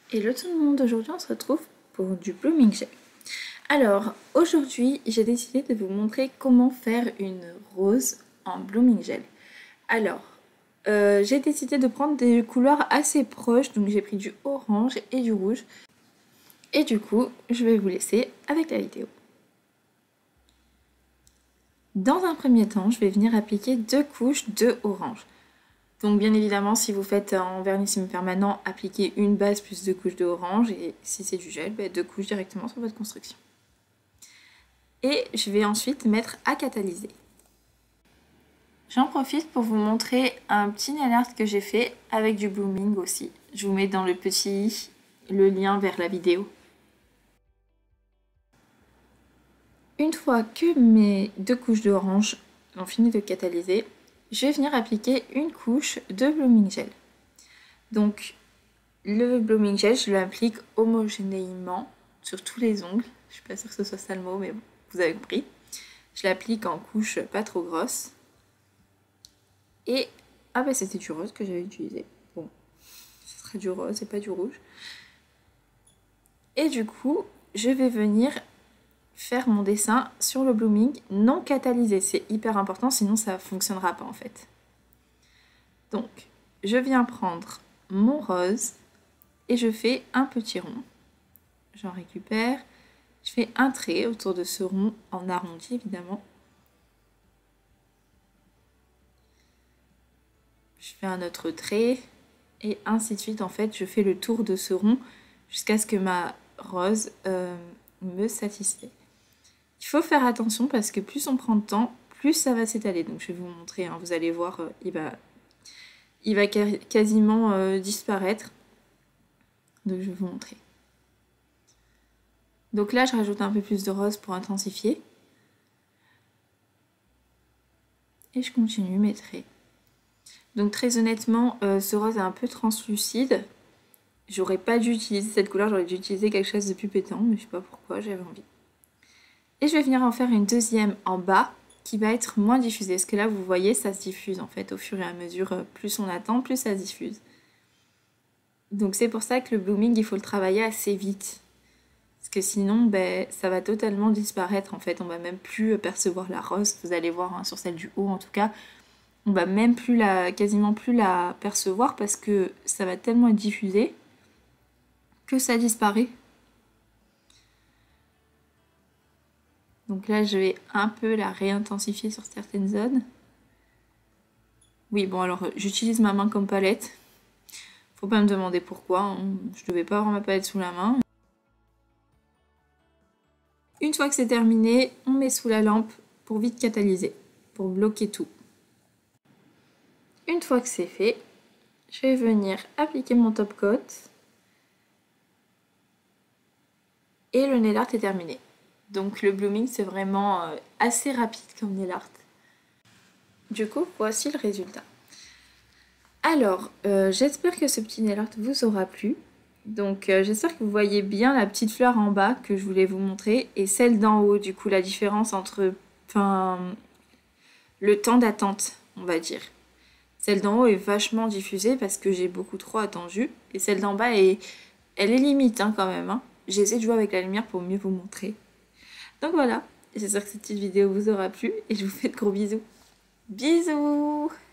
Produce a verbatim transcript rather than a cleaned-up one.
Hello tout le monde, aujourd'hui on se retrouve pour du blooming gel. Alors aujourd'hui j'ai décidé de vous montrer comment faire une rose en blooming gel. Alors euh, j'ai décidé de prendre des couleurs assez proches, donc j'ai pris du orange et du rouge. Et du coup je vais vous laisser avec la vidéo. Dans un premier temps je vais venir appliquer deux couches de orange. Donc bien évidemment, si vous faites en vernis semi-permanent, appliquez une base plus deux couches de orange, et si c'est du gel, bah, deux couches directement sur votre construction. Et je vais ensuite mettre à catalyser. J'en profite pour vous montrer un petit nail art que j'ai fait avec du blooming aussi. Je vous mets dans le petit le lien vers la vidéo. Une fois que mes deux couches d'orange ont fini de catalyser, je vais venir appliquer une couche de blooming gel. Donc le blooming gel, je l'applique homogénéement sur tous les ongles. Je suis pas sûre que ce soit ça le mot, mais bon, vous avez compris. Je l'applique en couche pas trop grosse. Et ah bah c'était du rose que j'avais utilisé. Bon, ce sera du rose et pas du rouge. Et du coup, je vais venir faire mon dessin sur le blooming non catalysé. C'est hyper important, sinon ça ne fonctionnera pas en fait. Donc, je viens prendre mon rose et je fais un petit rond. J'en récupère. Je fais un trait autour de ce rond en arrondi évidemment. Je fais un autre trait et ainsi de suite. En fait, je fais le tour de ce rond jusqu'à ce que ma rose euh, me satisfait. Il faut faire attention parce que plus on prend de temps, plus ça va s'étaler. Donc je vais vous montrer, hein, vous allez voir, euh, il va, il va quasiment euh, disparaître. Donc je vais vous montrer. Donc là, je rajoute un peu plus de rose pour intensifier. Et je continue mes traits. Donc très honnêtement, euh, ce rose est un peu translucide. J'aurais pas dû utiliser cette couleur, j'aurais dû utiliser quelque chose de plus pétant, mais je sais pas pourquoi, j'avais envie. Et je vais venir en faire une deuxième en bas qui va être moins diffusée. Parce que là, vous voyez, ça se diffuse en fait au fur et à mesure. Plus on attend, plus ça se diffuse. Donc c'est pour ça que le blooming, il faut le travailler assez vite. Parce que sinon, ben, ça va totalement disparaître en fait. On va même plus percevoir la rose. Vous allez voir hein, sur celle du haut en tout cas. On va même plus la, quasiment plus la percevoir parce que ça va tellement être diffusé que ça disparaît. Donc là, je vais un peu la réintensifier sur certaines zones. Oui, bon alors, j'utilise ma main comme palette. Faut pas me demander pourquoi, hein. Je devais pas avoir ma palette sous la main. Une fois que c'est terminé, on met sous la lampe pour vite catalyser, pour bloquer tout. Une fois que c'est fait, je vais venir appliquer mon top coat. Et le nail art est terminé. Donc le blooming c'est vraiment euh, assez rapide comme nail art. Du coup voici le résultat. Alors euh, j'espère que ce petit nail art vous aura plu. Donc euh, j'espère que vous voyez bien la petite fleur en bas que je voulais vous montrer et celle d'en haut. Du coup la différence entre enfin, le temps d'attente on va dire. Celle d'en haut est vachement diffusée parce que j'ai beaucoup trop attendu. Et celle d'en bas est, elle est limite hein, quand même. Hein. J'essaie de jouer avec la lumière pour mieux vous montrer. Donc voilà, j'espère que cette petite vidéo vous aura plu et je vous fais de gros bisous. Bisous!